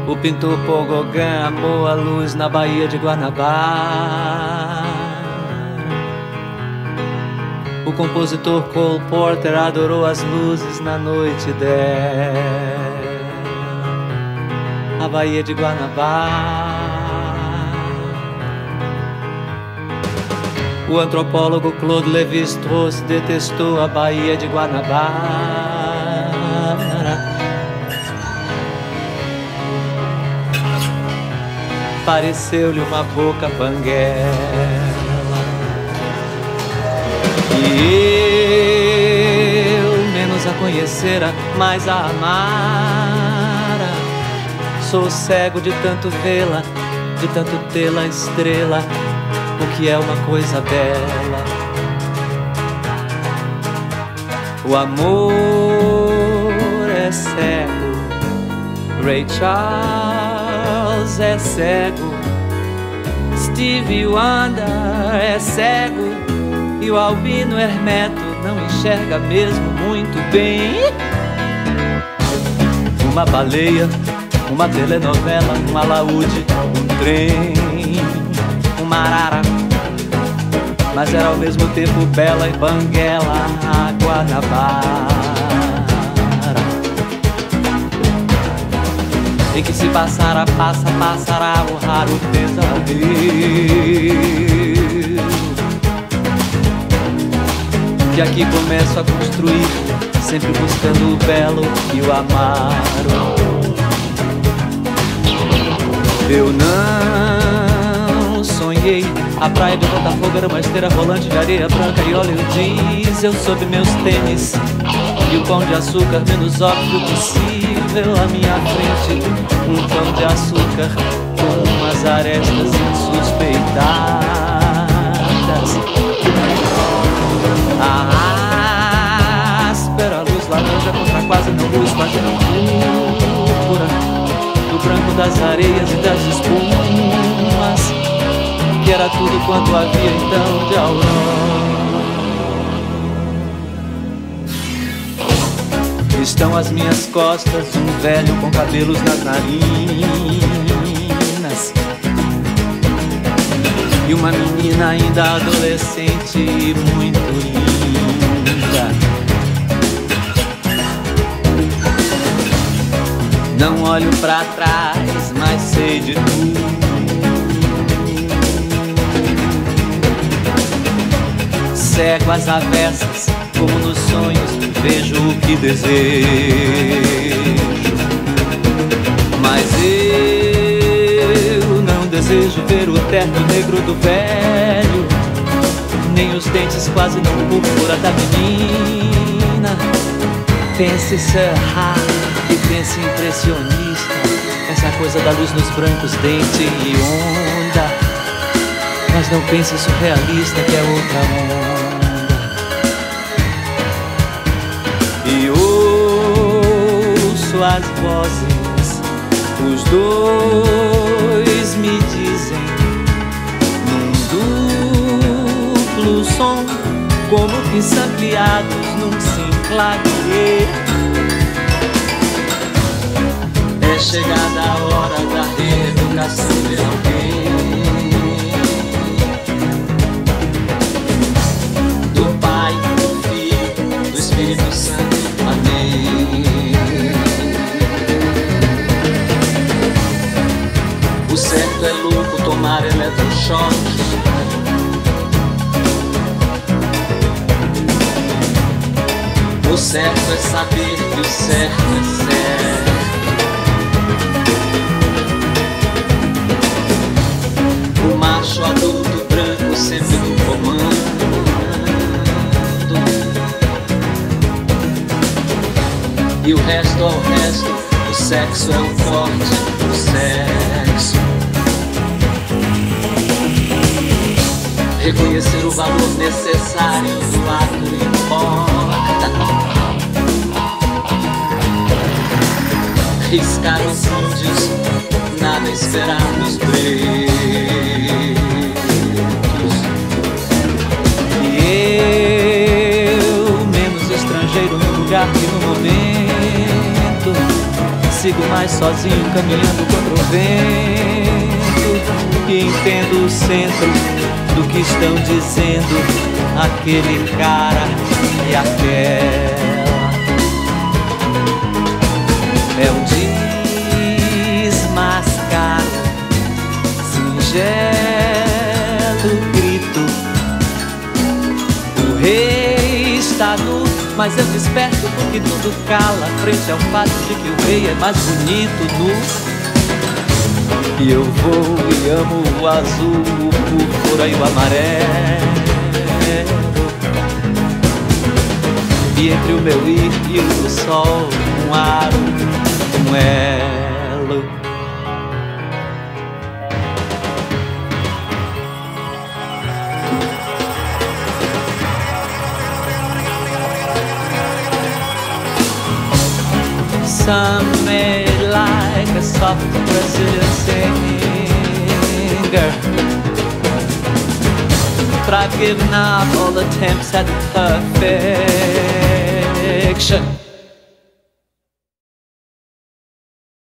O pintor Paul Gauguin amou a luz na Baía de Guanabara. O compositor Cole Porter adorou as luzes na noite dela, a Baía de Guanabara. O antropólogo Claude Lévi-Strauss detestou a Baía de Guanabara. Pareceu-lhe uma boca banguela. E eu, menos a conhecera, mais a amara. Sou cego de tanto vê-la, de tanto tê-la estrela, o que é uma coisa bela. O amor é cego, Ray Charles é cego, Stevie Wonder é cego, e o albino Hermeto não enxerga mesmo muito bem. Uma baleia, uma telenovela, um alaúde, um trem, uma arara, mas era ao mesmo tempo bela e banguela, a Guanabara, em que se passara, passará o raro pesadelo. Que aqui começo a construir, sempre buscando o belo e o amaro. Eu não sonhei, a praia de Botafogo era uma esteira rolante de areia branca e óleo diesel sob meus tênis, e o pão de açúcar menos óbvio possível à minha frente. Um pão de açúcar com umas arestas insuspeitadas. A áspera luz laranja contra quase não luz, página púrpura do branco das areias e das espumas, que era tudo quanto havia então de aurora. Estão às minhas costas um velho com cabelos nas narinas e uma menina ainda adolescente e muito linda. Não olho pra trás, mas sei de tudo. Cego às avessas, como nos sonhos, vejo o que desejo. Mas eu não desejo ver o terno negro do velho, nem os dentes quase não púrpura da menina. Pense Serra e pense impressionista, essa coisa da luz nos brancos, dente e onda. Mas não pense surrealista, que é outra onda. E ouço as vozes, os dois me dizem num duplo som, como que sampleados num clavier. É chegada a hora da reeducação de alguém, do Pai, do Filho, do Espírito Santo. Amém. O certo é louco tomar eletrochoque. O certo é saber que o certo é certo. O macho adulto branco sempre no comando, e o resto ao resto. O sexo é o forte, o sexo. Reconhecer o valor necessário do ato importa. Riscar os índios, nada esperar dos pretos. E eu, menos estrangeiro no lugar que no momento sigo mais sozinho, caminhando contra o vento, e entendo o centro do que estão dizendo aquele cara e aquela. É um desmascaro, singelo grito. O rei está nu, mas eu desperto porque tudo cala frente ao fato de que o rei é mais bonito nu. E eu vou e amo o azul, o púrpura e o amarelo. E entre o meu ir e o do sol, um aro, um elo. Some may like a soft Brazilian singer, but I've given up all attempts at perfection.